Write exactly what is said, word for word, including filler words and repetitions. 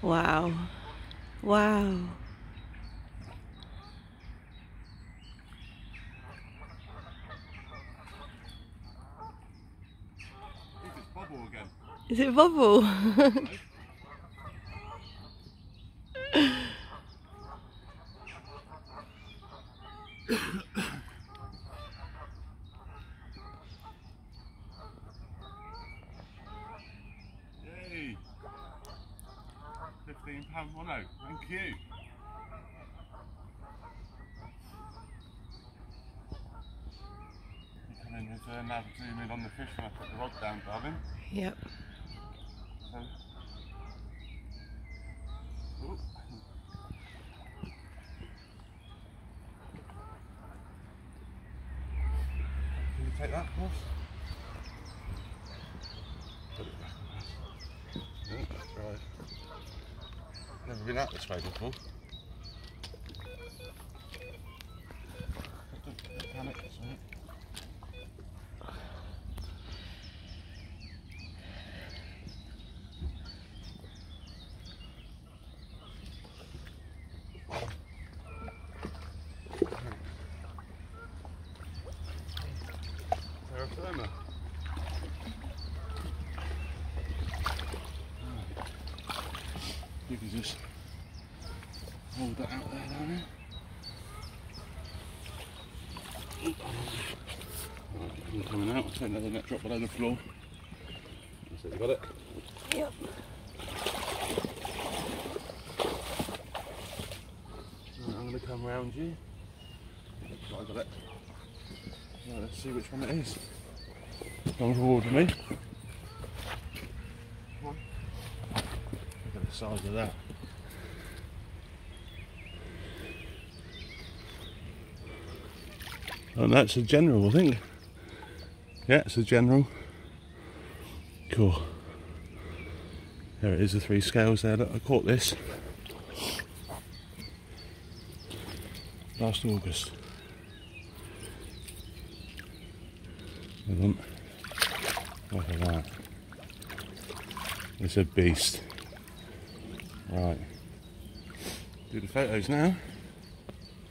Wow. Wow. It's bubble again. Is it Bubble? Yay! fifteen pound mono, thank you. You come in with uh, nav zoom in on the fish when I put the rod down, darling. Yep. So, ooh. Can you take that, boss? Put it back on. No, that's right. Never been out this way before. Don't panic, that's right. Terra firma. You can just hold that out there, don't you? Right, I'm coming out. Take another net drop below the floor. That's it, you got it? Yep. Right, I'm going to come round you. Right, I got it. Right, let's see which one it is. Come towards me. Look at the size of that. And that's a general, I think. Yeah, it's a general. Cool. There it is, the three scales there. Look, I caught this last August. Hold on. Look at that. It's a beast. Right. Do the photos now.